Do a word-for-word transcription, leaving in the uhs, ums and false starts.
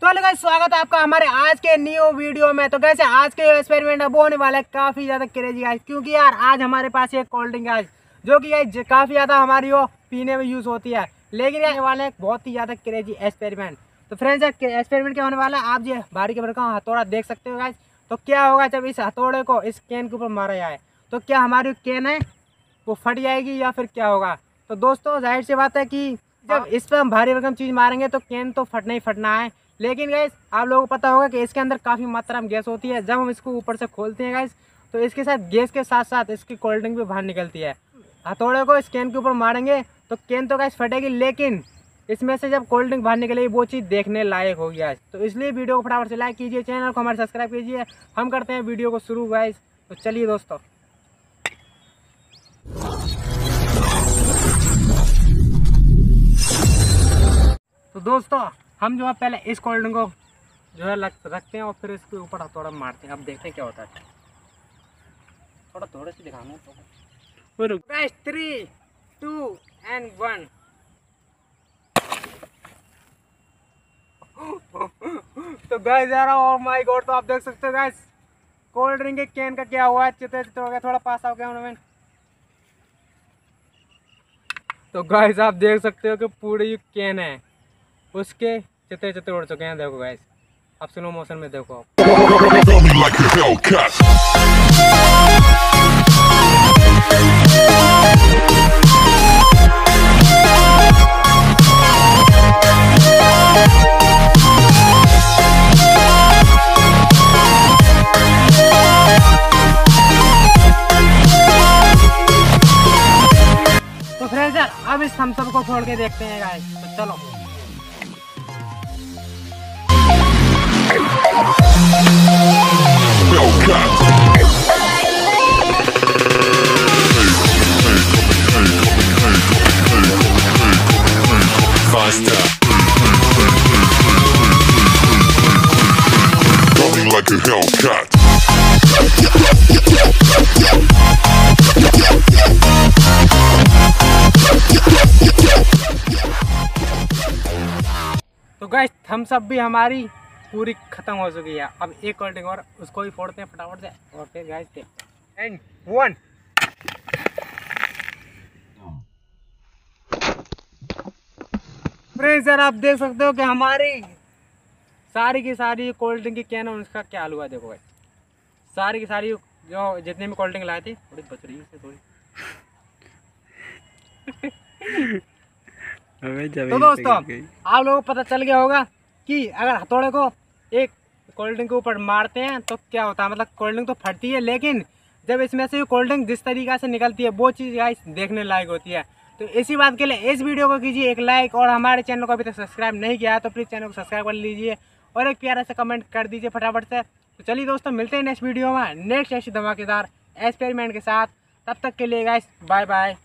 तो hello guys, स्वागत है आपका हमारे आज के न्यू वीडियो में। तो कैसे आज के एक्सपेरिमेंट अब होने वाला है काफ़ी ज़्यादा क्रेजी गाइस, क्योंकि यार आज हमारे पास एक कोल्ड ड्रिंक गाइस जो कि गाइस काफ़ी ज़्यादा हमारी वो पीने में यूज़ होती है, लेकिन ये वाला एक बहुत ही ज़्यादा क्रेजी एक्सपेरिमेंट। तो फ्रेंड्स एक्सपेरिमेंट क्या होने वाला है, आप ये भारी के भरका हथौड़ा देख सकते हो गाइस। तो क्या होगा जब इस हथौड़े को इस कैन के ऊपर मारा जाए, तो क्या हमारी कैन है वो फट जाएगी या फिर क्या होगा। तो दोस्तों जाहिर सी बात है कि जब इस पर हम भारी भरकम चीज़ मारेंगे तो कैन तो फटना ही फटना है, लेकिन गाइस आप लोगों को पता होगा कि इसके अंदर काफ़ी मात्रा में गैस होती है। जब हम इसको ऊपर से खोलते हैं गाइस, तो इसके साथ गैस के साथ साथ इसकी कोल्ड ड्रिंक भी बाहर निकलती है। हथौड़े को इस कैन के ऊपर मारेंगे तो कैन तो गाइस फटेगी, लेकिन इसमें से जब कोल्ड ड्रिंक बाहर निकलेगी वो चीज़ देखने लायक होगी गाइस। तो इसलिए वीडियो को फटाफट से लाइक कीजिए, चैनल को हमारे सब्सक्राइब कीजिए। हम करते हैं वीडियो को शुरू गाइस। तो चलिए दोस्तों, तो दोस्तों हम जो है पहले इस कोल्ड ड्रिंक को जो है रखते हैं और फिर इसके ऊपर हथौड़ा मारते हैं। अब देखते हैं क्या होता है। थोड़ा थोड़े से दिखाना तो guys, three two and one. तो गाइस यार, ओह माय गॉड, तो आप देख सकते हो गाइस कोल्ड ड्रिंक के कैन का क्या हुआ है। चित्र चित्र हो गया, थोड़ा पास आओ कैमरा मैन। तो गाइस आप देख सकते हो कि पूरी कैन है उसके चित्र चित्र उड़ चुके हैं। देखो गाइस, आप स्लो मोशन में देखो आप। तो फ्रेंड्स यार, अब इस थम्स अप को छोड़ के देखते हैं गाइस। तो चलो like a Hellcat. तो गाइस थम्स अप भी हमारी पूरी खत्म हो चुकी है। अब एक कोल्ड ड्रिंक और उसको भी फोड़ते हैं फटाफट से, और फिर गाइस देखते हैं। And one. फ्रेंड्स यार, आप देख सकते हो कि हमारी सारी की सारी कोल्ड ड्रिंक की कैन है, उसका क्या हाल हुआ। देखो भाई, सारी की सारी जो जितने भी कोल्ड ड्रिंक लाए थे थोड़ी बच रही है थोड़ी। तो दोस्तों आप लोगों को पता चल गया होगा कि अगर हथौड़े को एक कोल्ड ड्रिंक के ऊपर मारते हैं तो क्या होता है। मतलब कोल्ड ड्रिंक तो फटती है, लेकिन जब इसमें से कोल्ड ड्रिंक जिस तरीक़े से निकलती है वो चीज़ गाइस देखने लायक होती है। तो इसी बात के लिए इस वीडियो को कीजिए एक लाइक, और हमारे चैनल को अभी तक सब्सक्राइब नहीं किया है तो प्लीज़ चैनल को सब्सक्राइब कर लीजिए और एक प्यारा सा कमेंट कर दीजिए फटाफट से। तो चलिए दोस्तों, मिलते हैं नेक्स्ट वीडियो में नेक्स्ट ऐसी धमाकेदार एक्सपेरिमेंट के साथ। तब तक के लिए गाइस बाय बाय।